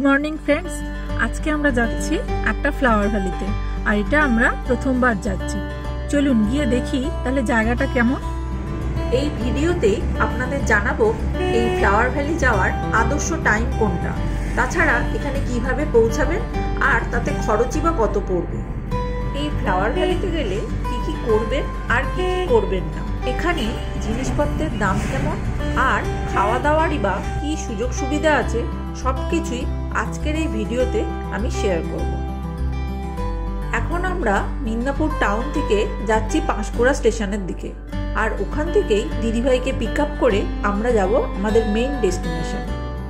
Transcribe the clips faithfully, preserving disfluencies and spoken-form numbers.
Morning friends, আজকে আমরা যাচ্ছি একটা ফ্লাওয়ার ভ্যালিতে। আর এটা আমরা প্রথমবার যাচ্ছি। চলুন গিয়ে দেখি তাহলে জায়গাটা কেমন। এই ভিডিওতে আপনাদের জানাবো এই ফ্লাওয়ার ভ্যালি যাওয়ার আদর্শ টাইম কোনটা, তাছাড়া এখানে কিভাবে পৌঁছাবেন আর তাতে খরচই বা কত পড়বে। এই ফ্লাওয়ার ভ্যালিতে গেলে কি কি করবেন আর কি কি করবেন না, এখানে জিনিসপত্রের দাম কেমন আর খাওয়া দাওয়ারই বা কি সুযোগ সুবিধা আছে, সবকিছুই আজকের এই ভিডিওতে আমি শেয়ার করব। এখন আমরা মিদনাপুর টাউন থেকে যাচ্ছি পাঁশকুড়া স্টেশনের দিকে, আর ওখান থেকেই দিদিভাইকে পিক আপ করে আমরা যাব আমাদের মেইন ডেস্টিনেশন।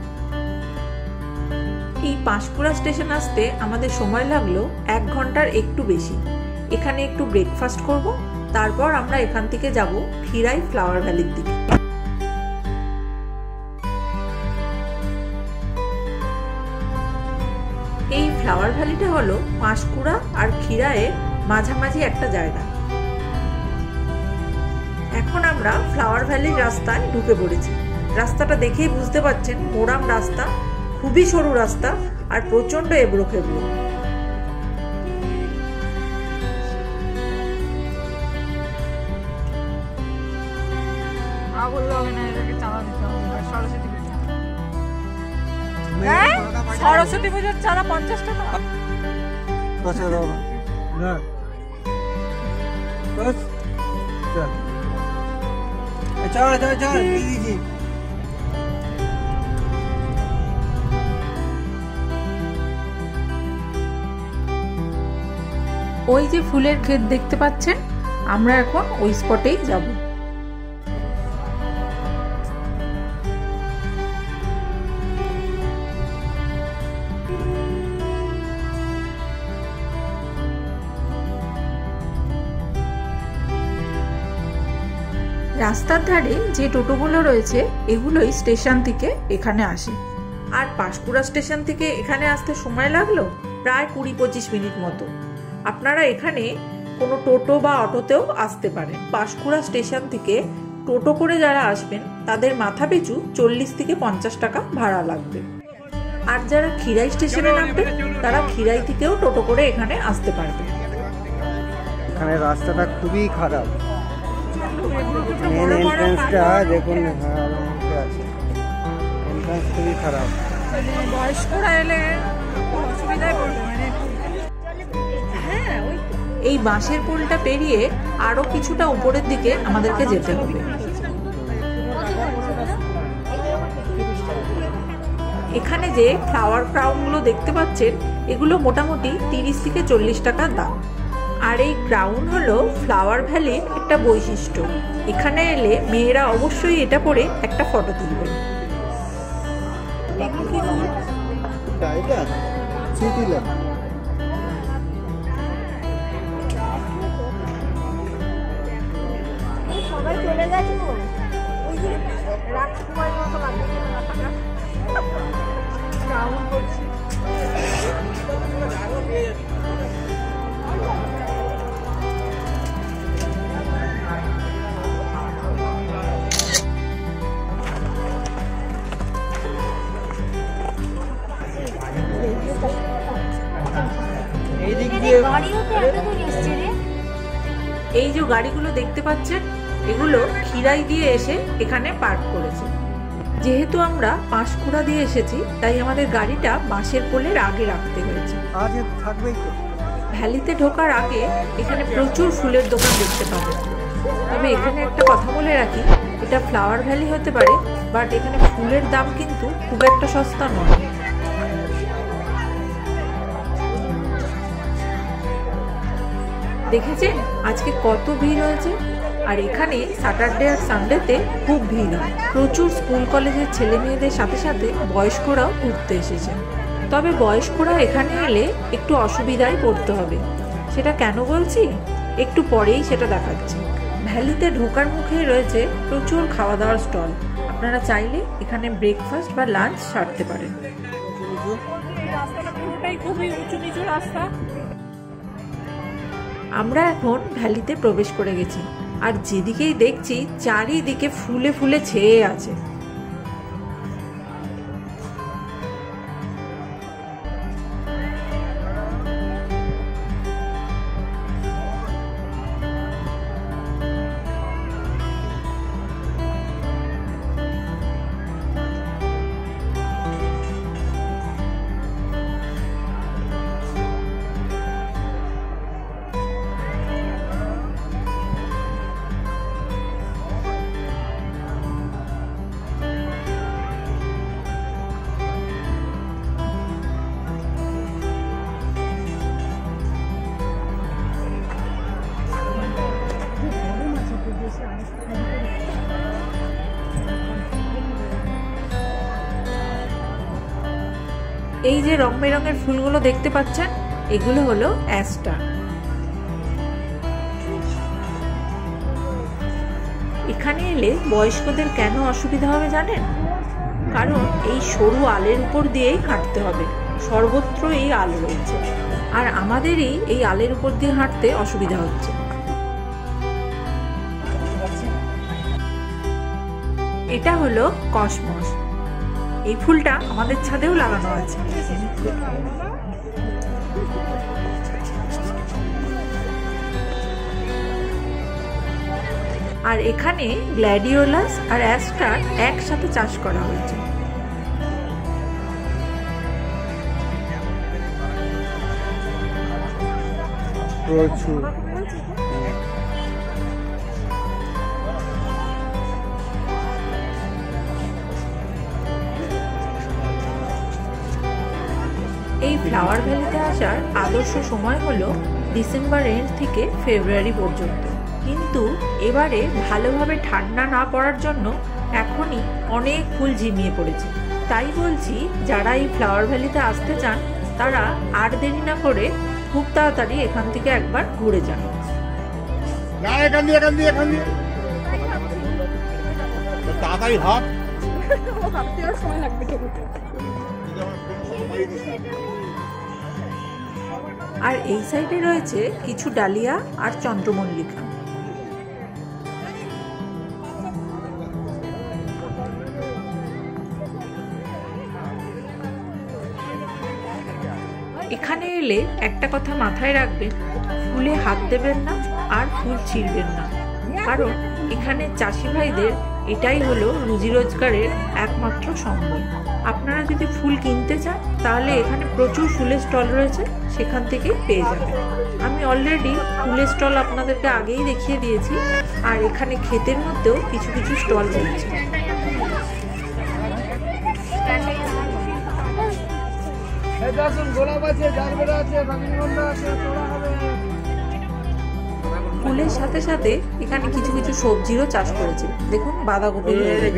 এই পাঁশকুড়া স্টেশন আসতে আমাদের সময় লাগলো এক ঘন্টার একটু বেশি। এখানে একটু ব্রেকফাস্ট করব, তারপর আমরা এখান থেকে যাব খিরাই ফ্লাওয়ার ভ্যালির দিকে। এই ফ্লাওয়ার ভ্যালিটা হলো পাঁশকুড়া আর খিরাইয়ের মাঝামাঝি একটা জায়গা। এখন আমরা ফ্লাওয়ার ভ্যালির রাস্তায় ঢুকে পড়েছি। রাস্তাটা দেখেই বুঝতে পারছেন মোরাম রাস্তা, খুবই সরু রাস্তা আর প্রচন্ড এবড়ো খেবড়ো। সরস্বতী পুজোর চারা পঞ্চাশ টাকা। ওই যে ফুলের ক্ষেত দেখতে পাচ্ছেন, আমরা এখন ওই স্পটেই যাব। রাস্তার ধারে যে টোটোগুলো রয়েছে এগুলোই স্টেশন থেকে এখানে আসে। আর পাঁশকুড়া স্টেশন থেকে এখানে আসতে সময় লাগলো প্রায় কুড়ি পঁচিশ মিনিট মতো। আপনারা এখানে কোনো টোটো বা অটোতেও আসতে পারেন। পাঁশকুড়া স্টেশন থেকে টোটো করে যারা আসবেন তাদের মাথা পিছু চল্লিশ থেকে পঞ্চাশ টাকা ভাড়া লাগবে। আর যারা খিরাই স্টেশনে নামবেন তারা খিরাই থেকেও টোটো করে এখানে আসতে পারবেন। এখানে রাস্তাটা খুবই খারাপ। মেন এন্ট্রান্সটা দেখুন, আছে এন্ট্রান্স খুবই খারাপ। বয়স্করা এলে অসুবিধায় পড়বে। হ্যাঁ, এই বাঁশের পোলটা পেরিয়ে আরো কিছুটা উপরের দিকে আমাদেরকে যেতে হবে। এখানে যে ফ্লাওয়ার ক্রাউন গুলো দেখতে পাচ্ছেন এগুলো মোটামুটি তিরিশ থেকে চল্লিশ টাকা দাম। আর এই ক্রাউন হলো ফ্লাওয়ার ভ্যালির একটা বৈশিষ্ট্য। এখানে এলে মেয়েরা অবশ্যই এটা পরে একটা ফটো তুলবেন। সবাই চলে গেছে, ওই যে রাজকুমারীর মতো লাগছে ক্রাউন করছি। এই যে গাড়িগুলো দেখতে পাচ্ছেন এগুলো খিরাই দিয়ে এসে এখানে পার্ক করেছে। যেহেতু আমরা পাঁশকুড়া দিয়ে এসেছি তাই আমাদের গাড়িটা বাঁশের পোলের আগে রাখতে হয়েছে। ভ্যালিতে ঢোকার আগে এখানে প্রচুর ফুলের দোকান দেখতে পাবেন। তবে এখানে একটা কথা বলে রাখি, এটা ফ্লাওয়ার ভ্যালি হতে পারে বাট এখানে ফুলের দাম কিন্তু খুব একটা সস্তা নয়। দেখেছেন আজকে কত ভিড় হয়েছে। আর এখানে স্যাটারডে আর সানডেতে খুব ভিড় হয়। প্রচুর স্কুল কলেজের ছেলে মেয়েদের সাথে সাথে বয়স্করাও ঘুরতে এসেছেন। তবে বয়স্করা এখানে এলে একটু অসুবিধায় পড়তে হবে। সেটা কেন বলছি একটু পরেই সেটা দেখাচ্ছি। ভ্যালিতে ঢোকার মুখেই রয়েছে প্রচুর খাওয়া দাওয়ার স্টল। আপনারা চাইলে এখানে ব্রেকফাস্ট বা লাঞ্চ সারতে পারেন। রাস্তাটা পুরোটাই খুবই উঁচু নিচু রাস্তা। আমরা এখন ভ্যালিতে প্রবেশ করে গেছি, আর যেদিকেই দেখছি চারিদিকে ফুলে ফুলে ছেয়ে আছে। যে রং বেরঙের ফুলগুলো দেখতে পাচ্ছেন, এগুলো হলো অ্যাস্টার। এখানে এলে বয়স্কদের কেন অসুবিধা হবে জানেন? কারণ এই সরু আলের উপর দিয়েই হাঁটতে হবে, সর্বত্র এই আল রয়েছে, আর আমাদেরই এই আলের উপর দিয়ে হাঁটতে অসুবিধা হচ্ছে। এটা হলো কসমস। এই ফুলটা আমাদের ছাদেও লাগানো আছে। আর এখানে গ্ল্যাডিওলাস আর অ্যাস্টার একসাথে চাষ করা হয়েছে। প্রচুর। এই ফ্লাওয়ার ভ্যালিতে আসার আদর্শ সময় হলো ডিসেম্বর এন্ড থেকে ফেব্রুয়ারি পর্যন্ত, কিন্তু এবারে ভালোভাবে ঠান্ডা না পড়ার জন্য এখনই অনেক ফুল ঝিমিয়ে পড়েছে। তাই বলছি, যারা এই ফ্লাওয়ার ভ্যালিতে আসতে চান তারা আর দেরি না করে খুব তাড়াতাড়ি এখান থেকে একবার ঘুরে যান। তাড়াতাড়ি হাত সময় লাগবে। আর এই সাইডে রয়েছে কিছু ডালিয়া আর চন্দ্রমল্লিকা। এখানে এলে একটা কথা মাথায় রাখবেন, ফুলে হাত দেবেন না আর ফুল ছিঁড়বেন না, কারণ এখানে চাষি ভাইদের এটাই হলো রুজি রোজগারের একমাত্র সম্বল। আপনারা যদি ফুল কিনতে চান তাহলে এখানে প্রচুর ফুলের স্টল রয়েছে, সেখান থেকে পেয়ে যাবেন। আমি অলরেডি ফুলের স্টল আপনাদেরকে আগেই দেখিয়ে দিয়েছি, আর এখানে ক্ষেতের মধ্যেও কিছু কিছু স্টল রয়েছে। ফুলের সাথে সাথে এখানে কিছু কিছু সবজিরও চাষ করেছে। দেখুন বাঁধাকপি।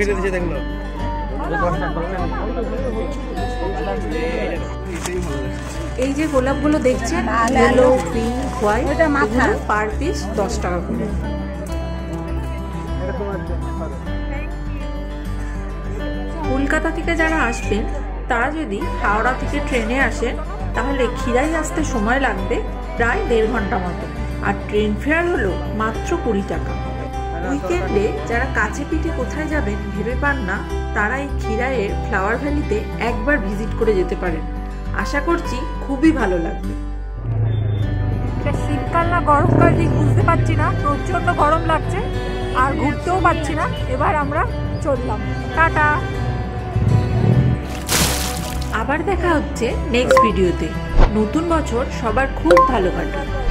এই যে গোলাপগুলো দেখছেন, ইয়েলো, পিঙ্ক, হোয়াইট, এগুলো পার পিস দশ টাকা করে। কলকাতা থেকে যারা আসবেন তারা যদি হাওড়া থেকে ট্রেনে আসেন তাহলে খিরাই আসতে সময় লাগবে প্রায় দেড় ঘন্টা মতো, আর ট্রেন ফেয়ার হলো মাত্র কুড়ি টাকা। উইকেন্ডে যারা কাছে পিঠে কোথায় যাবেন ভেবে পান না, তারা এই খিরাইয়ের ফ্লাওয়ার ভ্যালিতে একবার ভিজিট করে যেতে পারেন। আশা করছি খুবই ভালো লাগবে। এটা শীতকাল না গরমকাল ঠিক বুঝতে পারছি না, প্রচন্ড গরম লাগছে আর ঘুরতেও পারছি না। এবার আমরা চললাম, টাটা। আবার দেখা হচ্ছে নেক্সট ভিডিওতে। নতুন বছর সবার খুব ভালো কাটুক।